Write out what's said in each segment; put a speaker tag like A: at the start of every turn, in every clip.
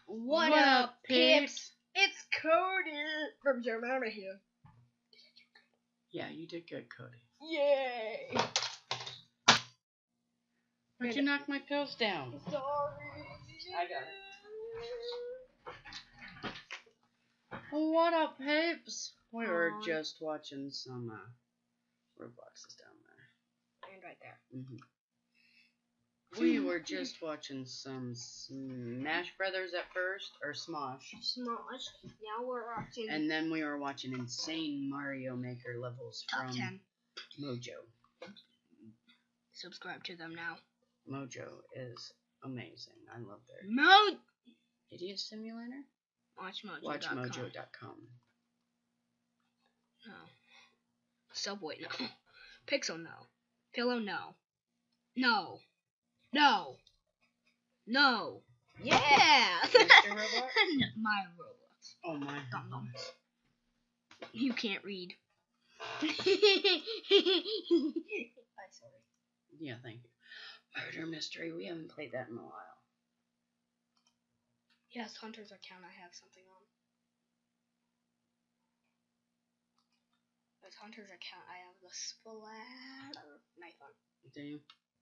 A: What up, peeps?
B: It's Cody from Germana here.
A: Yeah, you did good, Cody.
B: Yay!
A: Why'd you knock my pills down?
B: Sorry.
A: I got it. What up, peeps? We were just watching some Robloxes down there.
B: And right there.
A: We were just watching some Smash Brothers at first, or Smosh.
B: Smosh. Now we're watching.
A: And then we were watching insane Mario Maker levels
B: Top
A: from
B: 10.
A: Mojo.
B: Subscribe to them now.
A: Mojo is amazing. I love their Idiot Simulator.
B: WatchMojo.com.
A: WatchMojo.com.
B: No. Subway, no. Pixel, no. Pillow, no. No. No. No. Yeah!
A: Mr. Robot?
B: My Roblox.
A: Oh my
B: Dum dum.
A: goodness.
B: You can't read. I'm sorry.
A: Yeah, thank you. Murder Mystery. We haven't played that in a while.
B: Yes, Hunter's account I have something on. With Hunter's account I have the splatter knife on.
A: Do you?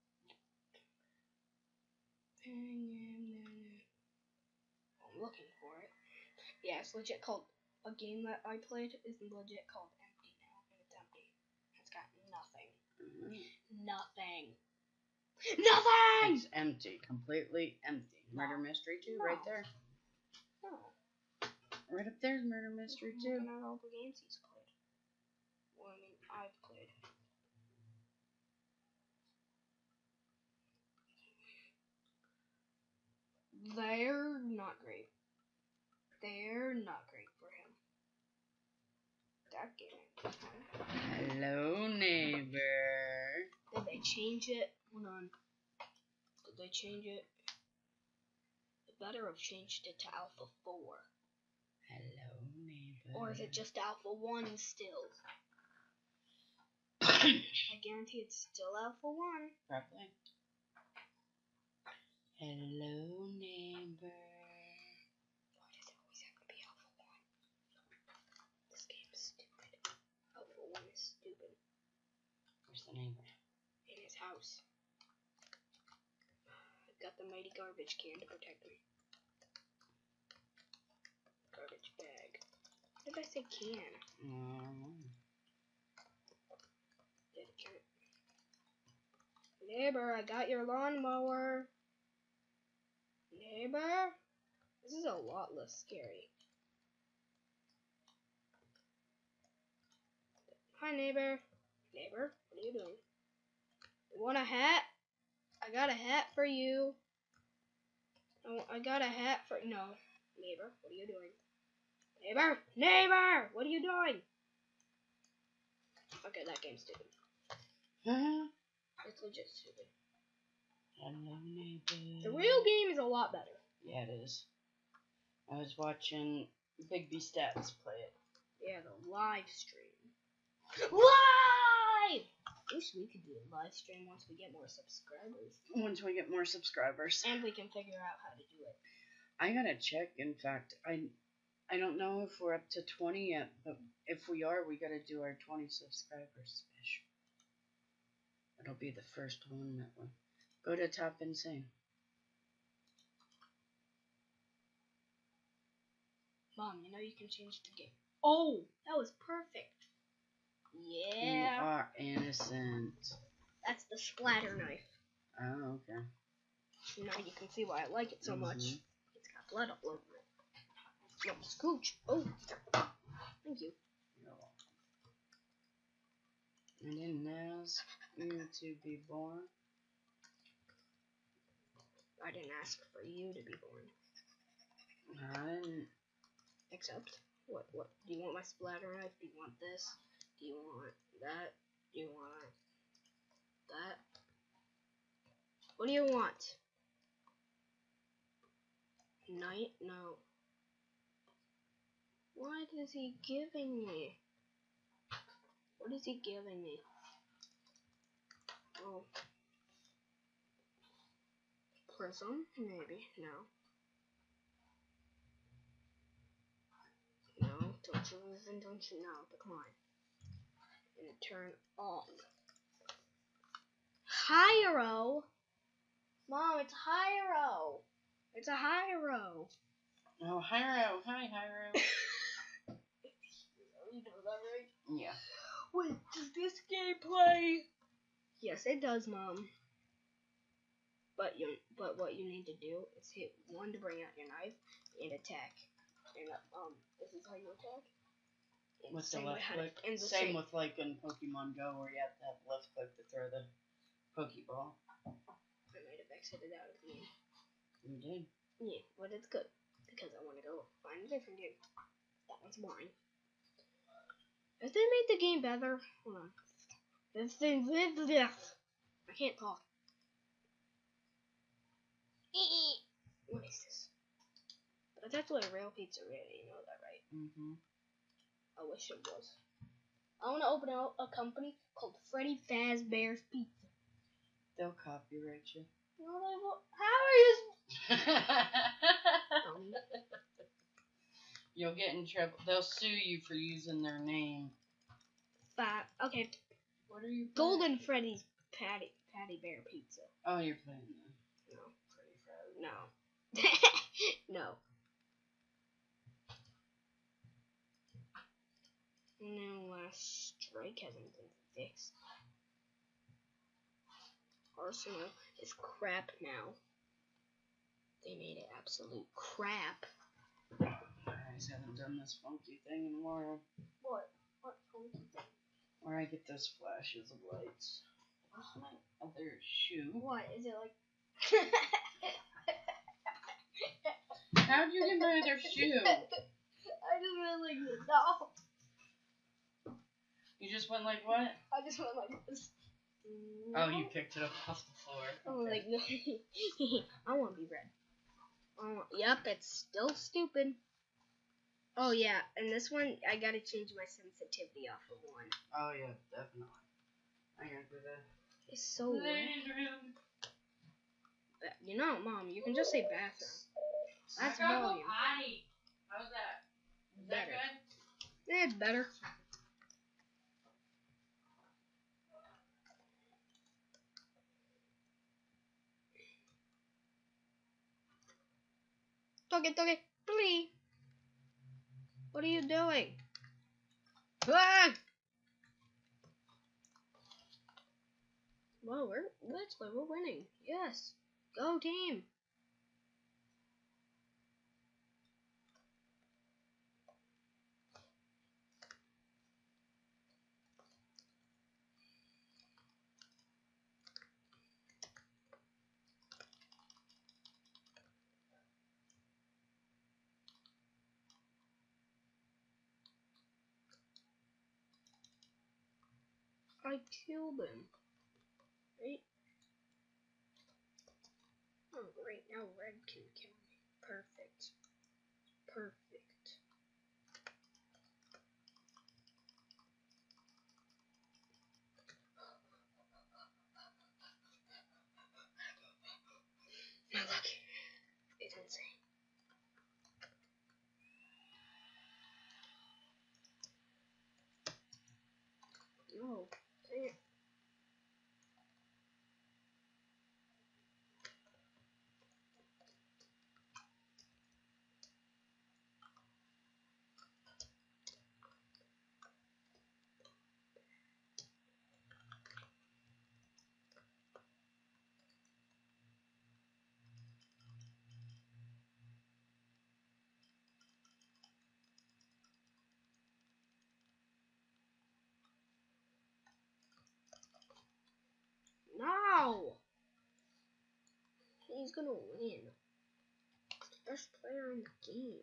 B: I'm looking for it. Yeah, it's legit called, a game that I played is legit called Empty now, and it's empty. It's got nothing. Nothing. Nothing!
A: It's empty. Completely empty. Murder Mystery 2, right there.
B: No.
A: Right up there's Murder Mystery 2.
B: Looking at all the games he's played. Well, I mean, I've played. They're not great. They're not great for him. That game ain't good for him.
A: Hello, neighbor.
B: Did they change it? Hold on. Did they change it? They better have changed it to Alpha 4.
A: Hello, neighbor.
B: Or is it just Alpha 1 still? I guarantee it's still Alpha 1.
A: Probably. Hello, neighbor.
B: Why does it always have to be Alpha 1? This game is stupid. Alpha 1 is stupid.
A: Where's the neighbor?
B: In his house. I've got the mighty garbage can to protect me. Garbage bag. What did I say can? Did it count? Neighbor, I got your lawnmower. Neighbor? This is a lot less scary. Hi, neighbor. Neighbor, what are you doing? You want a hat? I got a hat for you. Oh, I got a hat for... No. Neighbor, what are you doing? Neighbor! Neighbor! What are you doing? Okay, that game's stupid. It's legit stupid.
A: Hello, neighbor.
B: The real game is a lot better.
A: Yeah, it is. I was watching Big B Stats play it.
B: Yeah, the live stream. Live! Wish we could do a live stream once we get more subscribers.
A: Once we get more subscribers.
B: And we can figure out how to do it.
A: I gotta check. In fact, I don't know if we're up to 20 yet, but if we are, we gotta do our 20 subscribers special. It'll be the first one that will go to Top Insane.
B: Mom, you know you can change the game. Oh, that was perfect. Yeah.
A: You are innocent.
B: That's the splatter knife.
A: Oh, okay.
B: Now you can see why I like it so much. It's got blood all over it. No, scooch. Oh, thank you.
A: You're welcome. I didn't ask you to be born.
B: I didn't ask for you to be born.
A: I didn't.
B: Except, what? Do you want my splatter knife? Do you want this? Do you want that? Do you want that? What do you want? Night? No. What is he giving me? What is he giving me? Oh. Prism? Maybe. No. Choose injunction now. Decline. And turn off. Hyro. Mom, it's Hyro. It's a Hyro.
A: Oh, Hyro. Hi, Hyro.
B: You know that, right?
A: Yeah.
B: Wait, does this game play? Yes, it does, Mom. But what you need to do is hit 1 to bring out your knife and attack. And this is how you attack. And
A: With the
B: same
A: left
B: with how
A: click.
B: to- and the
A: Same with like in Pokemon Go where you have to have left click to throw the Pokeball.
B: I might have exited out of the game.
A: You did.
B: Yeah, but it's good because I want to go find a different game. That one's boring. If they made the game better, hold on. This thing, I can't talk. What is this? But it's actually a real pizzeria. You know that, right?
A: Mm-hmm.
B: I wish it was. I want to open out a company called Freddy Fazbear's Pizza.
A: They'll copyright you.
B: No, they won't. How are you? Dummy.
A: You'll get in trouble. They'll sue you for using their name.
B: Okay.
A: What are you playing?
B: Golden Freddy's Patty Bear Pizza.
A: Oh, you're playing them.
B: No.
A: Freddy Fazbear.
B: No. No. No, Last Strike hasn't been fixed. Arsenal is crap now. They made it absolute crap.
A: I guys haven't done this funky thing in a while.
B: What? What funky thing?
A: Where I get those flashes of lights. Where's my other shoe?
B: What? Is it like...
A: How'd you get my other shoe?
B: I just went like this. No.
A: You just went like what?
B: I just went like this.
A: Oh, you picked it up off the floor.
B: Oh,
A: Okay.
B: like, I want to be red. Yep, it's still stupid. Oh, yeah, and this one, I gotta change my sensitivity off of 1.
A: Oh, yeah, definitely. I gotta do that.
B: It's so loud. You know, Mom, you can just say bathroom. That's volume.
A: How's that? Is
B: Better.
A: that good?
B: Yeah, it's better. Toge, please. What are you doing? Ah! Well, we're winning. Yes. Go team. I killed him. Right? Oh, great. Now red can kill me. Perfect. Perfect. Now look. It's insane. No. Dang it. No! He's gonna win. Best player in the game.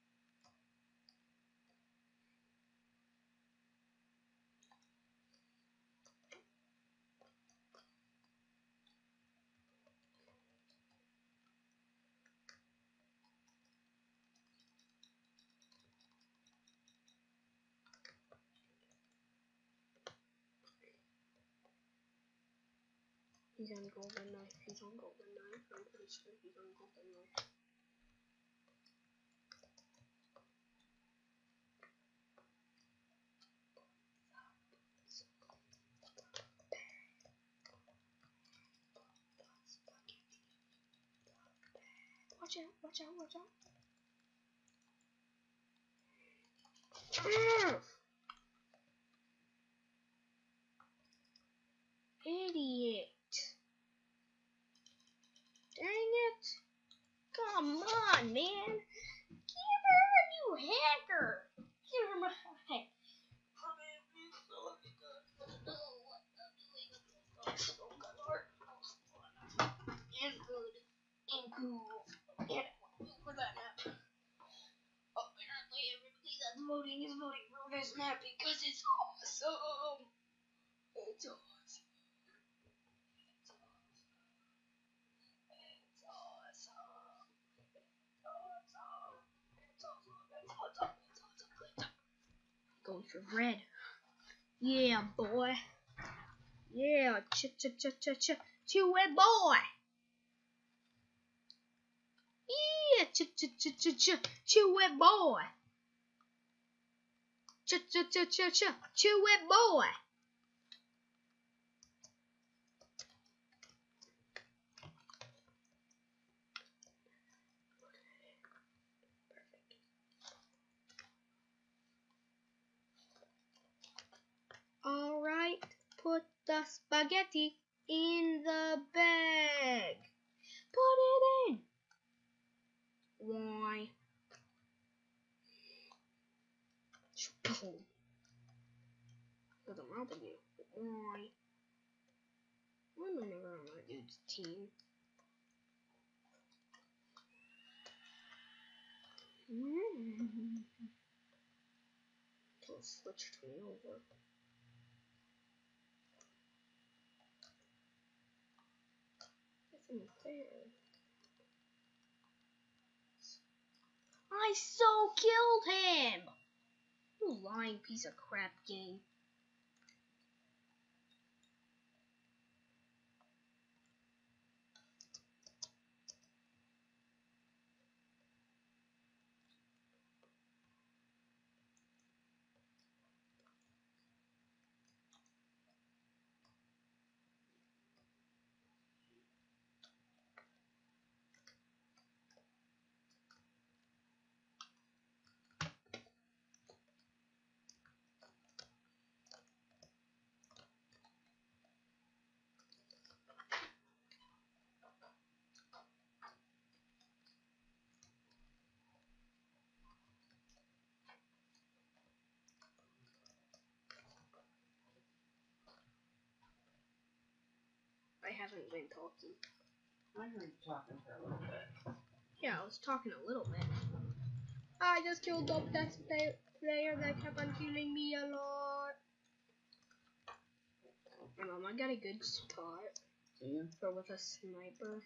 B: He's on golden knife. He's on golden knife. I'm pretty sure he's on golden knife. Watch out, watch out, watch out. Idiot. Dang it. Come on, man. Give her a new hacker. Give her a hack. And good. And cool. And for that map. Apparently everybody that's voting is voting for this map because it's awesome. It's awesome. Going for red. Yeah, boy. Yeah, two-way boy. Yeah, two-way boy. Two-way boy. All right, put the spaghetti in the bag. Put it in. Why? Because I'm helping you. Why? I'm never on my dude's team. He'll switch me over. That's unfair. I so killed him! You lying piece of crap game. I haven't been talking.
A: I heard you talking for a little bit.
B: Yeah, I was talking a little bit. I just killed the best player that kept on killing me a lot. I got a good spot.
A: Yeah.
B: For with a sniper.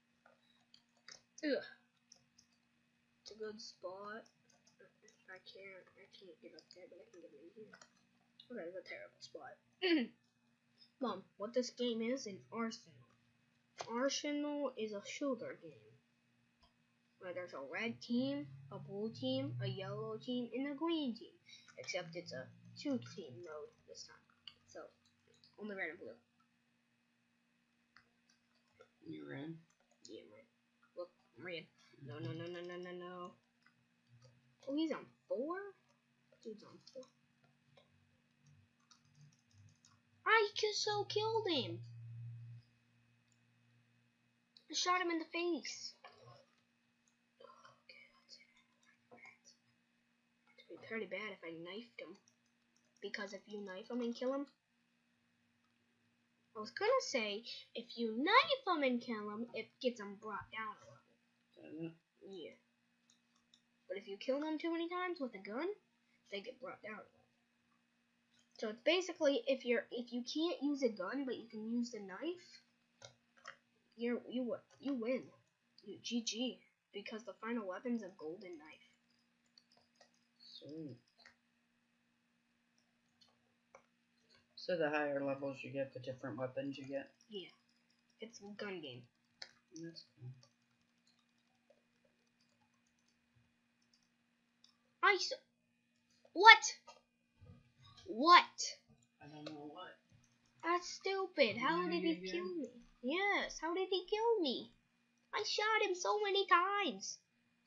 B: Ugh. It's a good spot. I can't get up there, but I can get in here. Okay, it's a terrible spot. Mom, what this game is an Arsenal. Arsenal is a shooter game. Where there's a red team, a blue team, a yellow team, and a green team. Except it's a 2-team mode this time. So, only red and blue.
A: You red?
B: Yeah, red. Look, red. No. Oh, he's on 4? Dude's on 4. I just so killed him. I shot him in the face. It'd be pretty bad if I knifed him. Because if you knife him and kill him, I was gonna say, if you knife him and kill him, it gets him brought down a level.
A: Doesn't it?
B: Yeah. But if you kill them too many times with a gun, they get brought down a level. So it's basically, if you can't use a gun but you can use the knife, you win. You GG, because the final weapon's a golden knife.
A: Sweet. So the higher levels you get, the different weapons you get?
B: Yeah. It's a gun game.
A: That's cool.
B: What?
A: I don't know what.
B: That's stupid. How did he kill me? Yes, how did he kill me? I shot him so many times.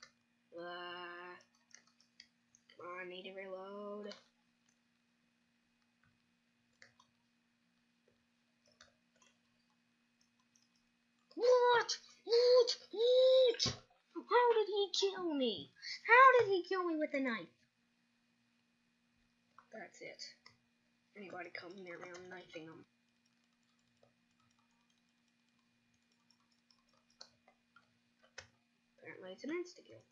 B: Come on, I need to reload. What? How did he kill me? How did he kill me with a knife? That's it. Anybody come near me, I'm knifing them. Apparently it's an insta-kill.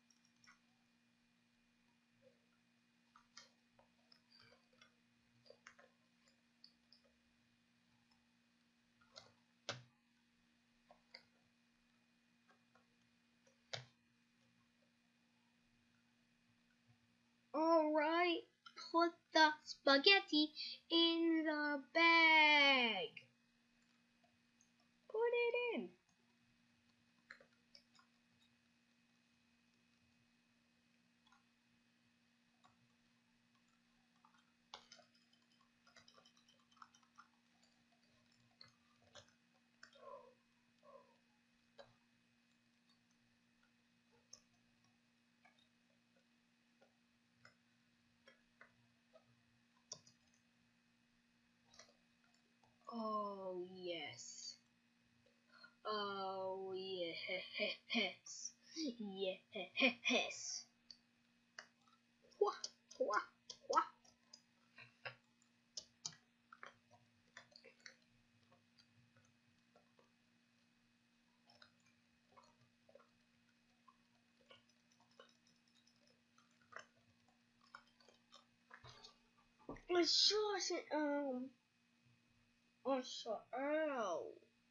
B: Alright, put the spaghetti in the bag. Put it in. Oh, yes. Oh, yes. Yes. Wah, wah, wah. I saw it, I saw, ow.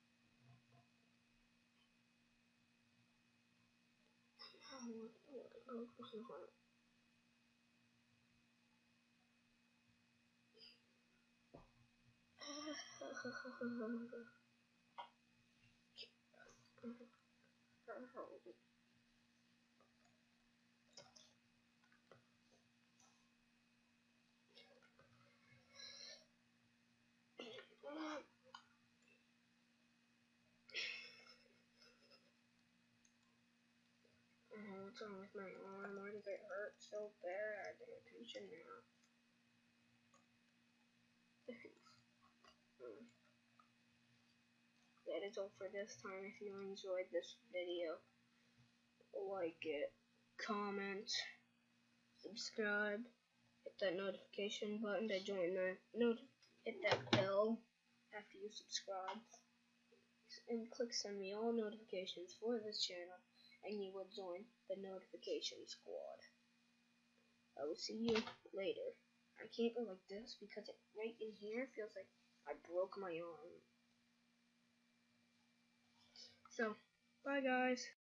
B: What's wrong with my arm? Why does it hurt so bad? Pay attention now. That is all for this time. If you enjoyed this video, like it, comment, subscribe, hit that notification button to join the hit that bell after you subscribe, and click send me all notifications for this channel, and you will join the notification squad. I will see you later. I can't go like this because it right in here feels like I broke my arm. So, bye guys.